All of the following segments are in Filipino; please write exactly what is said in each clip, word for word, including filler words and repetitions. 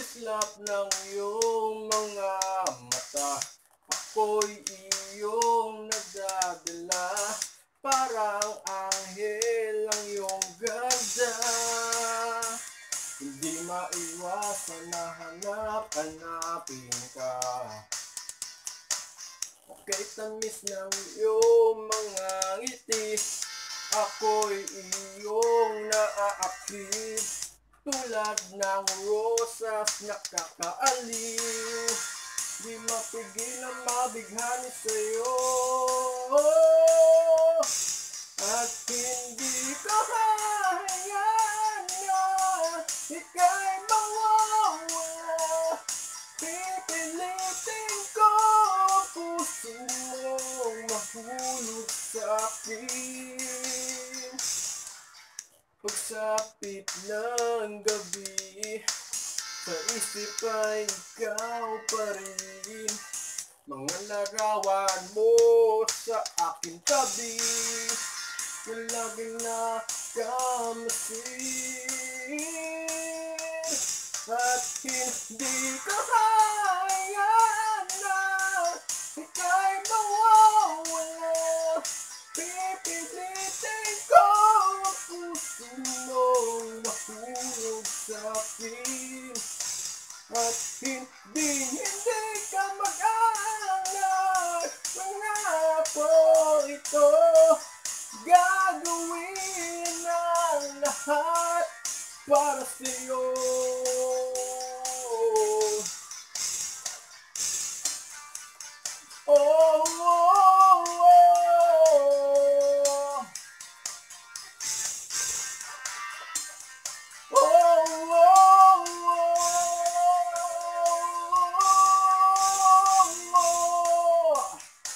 kislap ng iyong mga mata, ako'y iyong nadadala. Parang anghel ang iyong ganda. Hindi maiwasan na hanap-hanapin ka. Okay, tamis ng iyong mga ngiti, ako'y iyong naaakit. Tulad ng rosas nakakaaliw, di mapigil ang mabighani sa'yo. At hindi ko hayaan na ika'y mawawala. Pipilitin ko ang puso mong mahulog sa'kin. Pagsapit ng gabi, sa isip ay ikaw pa rin. Mga larawan mo sa aking tabi, na laging nakamasid. At hindi ko hayaan na ika'y mawawala. Pipilitin ko ang puso mong mahulog sa'kin. At hindi, hindi ka mag-alala. Pangako ito, gagawin ang lahat para sa'yo. Oh, oh, oh. Oh, oh, oh.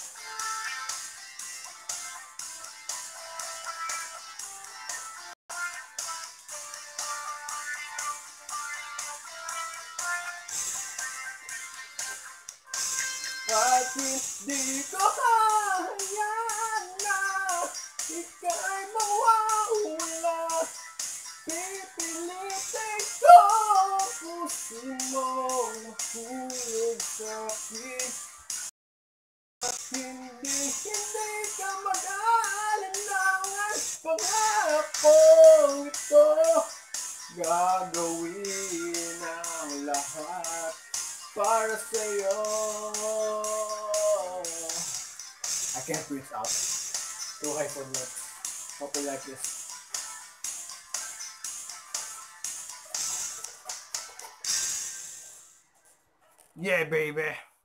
At hindi ko hayaan na ika'y mawawala. Pipilitin ko ang puso mong mahulog sa'kin. At hindi, hindi ka mag-aalinlangan. Pangako ito, gagawin ang lahat para sa'yo. I can't breathe out. Too high for notes. Hope you like this. Yeah, baby.